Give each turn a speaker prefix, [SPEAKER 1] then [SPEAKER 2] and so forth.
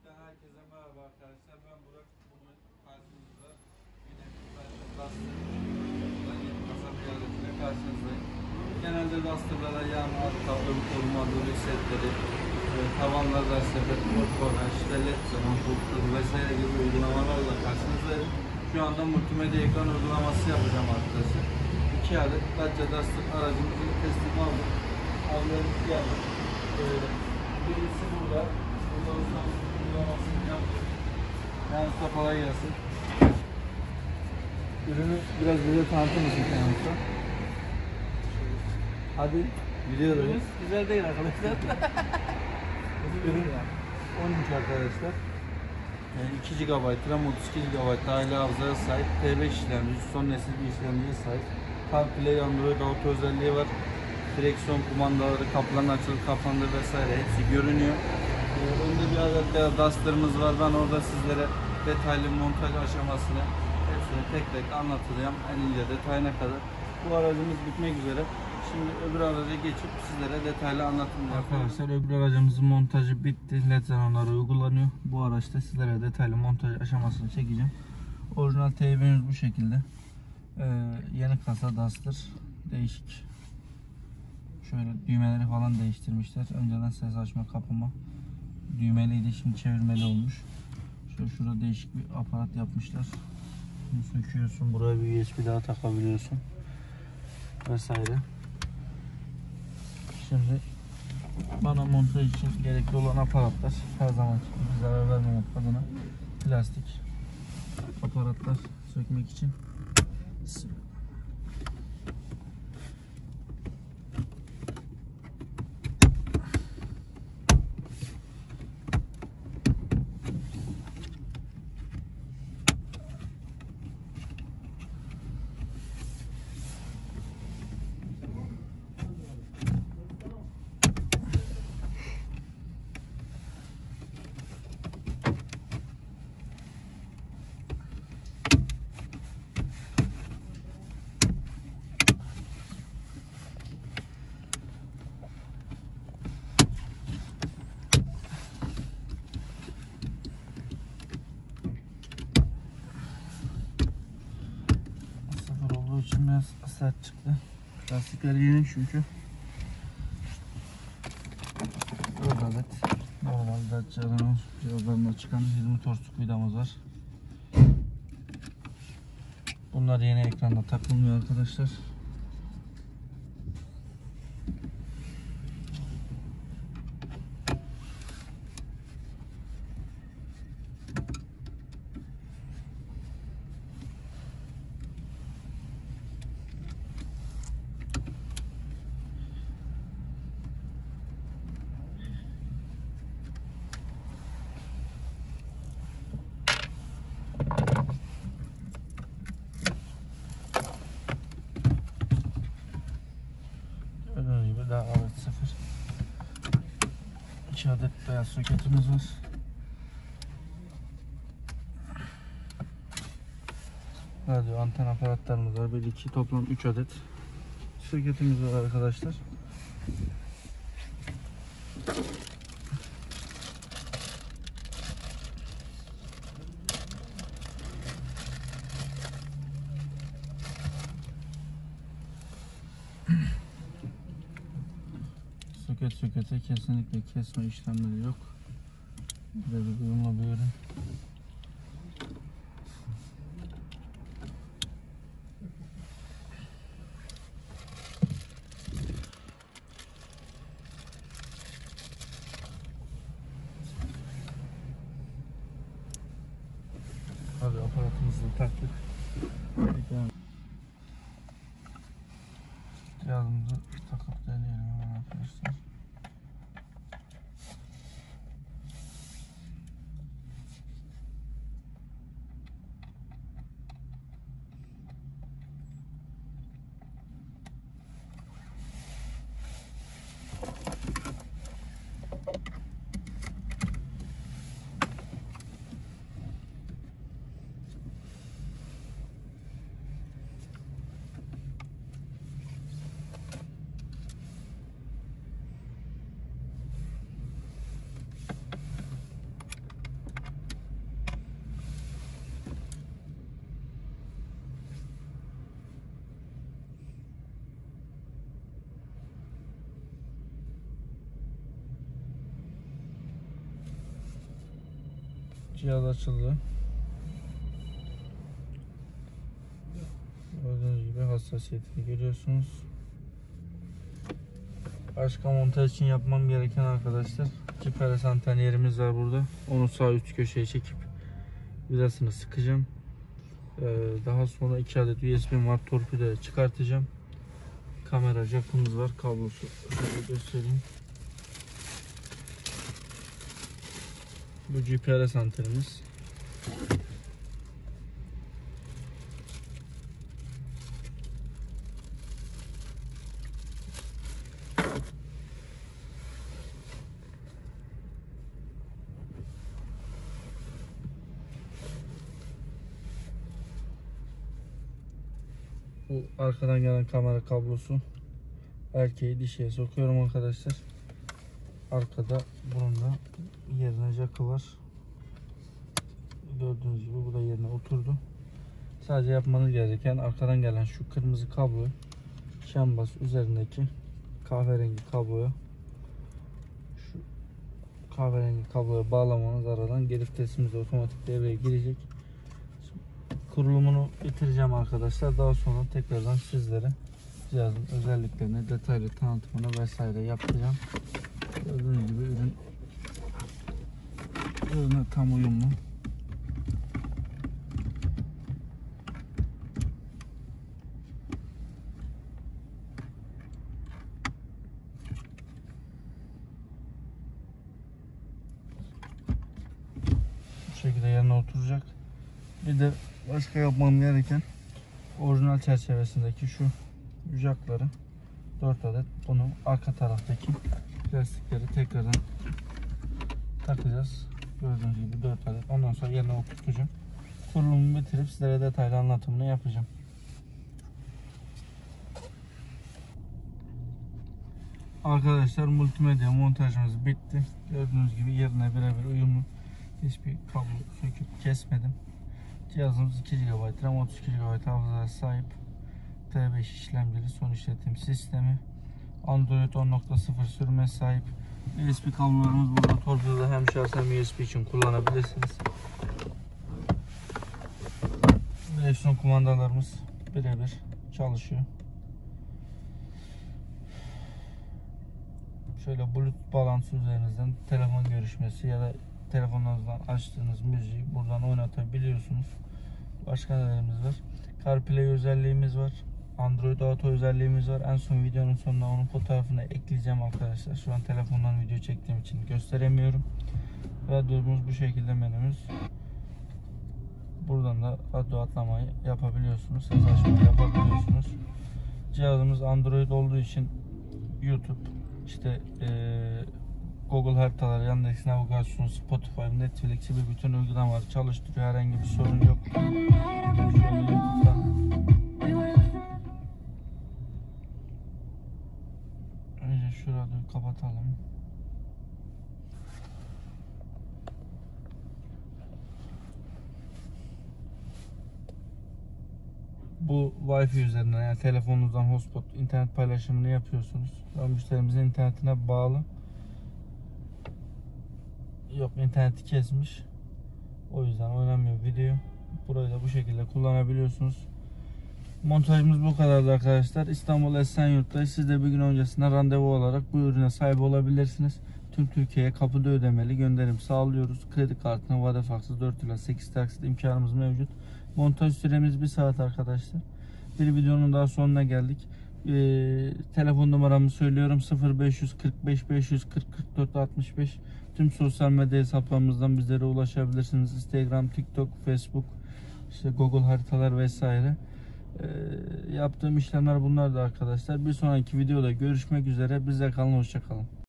[SPEAKER 1] Teknik'ten herkese merhaba arkadaşlar. Ben Burak. Bugün karşınızda yine Duster'dan yeni kasa ziyaretiyle karşınızdayım. Genelde Duster'lara yağmur, tablom koruma, dolu setleri, tavanlarda sepet, korkonaj, led zaman, vesaire gibi uygulamalarla karşınızdayım. Şu anda multimedya ekran uygulaması yapacağım arkadaşlar. 2 adet Dacia Duster aracımızın testini aldık. Alıyoruz geldik. Birisi burada. Uygulamasını yaptık. Yani kolay gelsin. Ürünü biraz bize tanıtır mısın Usta? Hadi videodayız.
[SPEAKER 2] Güzel değil arkadaşlar.
[SPEAKER 1] Ürün 13 arkadaşlar. 2 GB RAM, 32 GB dahili hafızaya sahip, T5 işlemci, son nesil bir işlemciye sahip. CarPlay, Android Auto özelliği var. Direksiyon kumandaları, kapıların açılır, kapandır vesaire hepsi görünüyor. Önde bir adet de Duster'ımız var. Ben orada sizlere detaylı montaj aşamasını hepsini tek tek anlatacağım en ince detayına kadar. Bu aracımız bitmek üzere. Şimdi öbür araca geçip sizlere detaylı anlatım yapacağım. Arkadaşlar öbür aracımızın montajı bitti. LED xenonları uygulanıyor. Bu araçta sizlere detaylı montaj aşamasını çekeceğim. Orijinal TV'miz bu şekilde. Yeni kasa Duster. Değişik. Şöyle düğmeleri falan değiştirmişler. Önceden ses açma kapama düğmeliydi, şimdi çevirmeli olmuş. Şurada değişik bir aparat yapmışlar. Bunu söküyorsun, buraya bir USB daha takabiliyorsun vesaire. Şimdi bana montaj için gerekli olan aparatlar her zaman zarar vermemek adına plastik aparatlar sökmek için. için biraz sert çıktı. Lastikler yeni çünkü. 4 adet normal Dacia'dan cihazlarına çıkan 20 torsluk vidamız var. Bunlar yeni ekranda takılmıyor arkadaşlar. Daha evet 2 adet beyaz soketimiz var. Radyo anten aparatlarımız var. 1 2 toplam 3 adet soketimiz var arkadaşlar. Sokete kesinlikle kesme işlemleri yok. Böyle bir uyumlu bir ürün. Hadi aparatımızı taktık. Cihazımızı takıp deneyelim hemen arkadaşlar. Cihaz açıldı. Gördüğünüz gibi hassasiyetini görüyorsunuz. Başka montaj için yapmam gereken arkadaşlar, GPRS anten yerimiz var burada. Onu sağ üst köşeye çekip vidasını sıkacağım. Daha sonra 2 adet USB var, torpidoya çıkartacağım. Kamera jackımız var, kablosu şöyle göstereyim. Bu GPRS antenimiz. Bu arkadan gelen kamera kablosu. Erkeği dişiye sokuyorum arkadaşlar. Arkada bunun da yerine jackı var. Gördüğünüz gibi bu da yerine oturdu. Sadece yapmanız gereken arkadan gelen şu kırmızı kabloyu şambas üzerindeki kahverengi kabloya bağlamanız, aradan geri vitesimiz de otomatik devreye girecek. Kurulumunu bitireceğim arkadaşlar. Daha sonra tekrardan sizlere cihazın özelliklerini, detaylı tanıtımını vesaire yapacağım. Gördüğünüz gibi ürüne tam uyumlu. Bu şekilde yerine oturacak. Bir de başka yapmam gereken, orijinal çerçevesindeki şu jackları 4 adet, bunu arka taraftaki plastikleri tekrardan takacağız. Gördüğünüz gibi 4 adet. Ondan sonra yerine oturtacağım. Kurulumu bitirip sizlere detaylı anlatımını yapacağım. Arkadaşlar, multimedya montajımız bitti. Gördüğünüz gibi yerine birebir uyumlu. Hiçbir kablo söküp kesmedim. Cihazımız 2 GB RAM, 32 GB hafızaya sahip. T5 işlemcili son işletim sistemi. Android 10.0 sürüme sahip. USB kablolarımız burada. Torpidoda hem şarj hem USB için kullanabilirsiniz. Direksiyon kumandalarımız birebir çalışıyor. Şöyle Bluetooth bağlantısı üzerinizden telefon görüşmesi ya da telefonunuzdan açtığınız müziği buradan oynatabiliyorsunuz. Başka nelerimiz var? CarPlay özelliğimiz var. Android Auto özelliğimiz var. En son videonun sonuna onun fotoğrafını ekleyeceğim arkadaşlar. Şu an telefondan video çektiğim için gösteremiyorum. Radyomuz bu şekilde, menümüz. Buradan da radyo atlamayı yapabiliyorsunuz. Ses açmayı yapabiliyorsunuz. Cihazımız Android olduğu için YouTube, işte Google haritalar, Yandex navigasyon, Spotify, Netflix gibi bütün uygulamaları çalıştırıyor. Herhangi bir sorun yok. Önce şu radyoyu kapatalım. Bu Wi-Fi üzerinden, yani telefonunuzdan hotspot internet paylaşımını yapıyorsunuz. Ve müşterimizin internetine bağlı. Yok, interneti kesmiş. O yüzden oynamıyor video. Burayı da bu şekilde kullanabiliyorsunuz. Montajımız bu kadardı arkadaşlar. İstanbul Esenyurt'ta siz de bir gün öncesinden randevu olarak bu ürüne sahip olabilirsiniz. Tüm Türkiye'ye kapıda ödemeli gönderim sağlıyoruz. Kredi kartına vade faksız 4 ila 8 taksit imkanımız mevcut. Montaj süremiz 1 saat arkadaşlar. Bir videonun daha sonuna geldik. Telefon numaramı söylüyorum: 0545 540 44 65. Tüm sosyal medya hesaplarımızdan bizlere ulaşabilirsiniz. Instagram, TikTok, Facebook, işte Google haritalar vesaire. Yaptığım işlemler bunlar da arkadaşlar. Bir sonraki videoda görüşmek üzere. Bize kalın, hoşça kalın.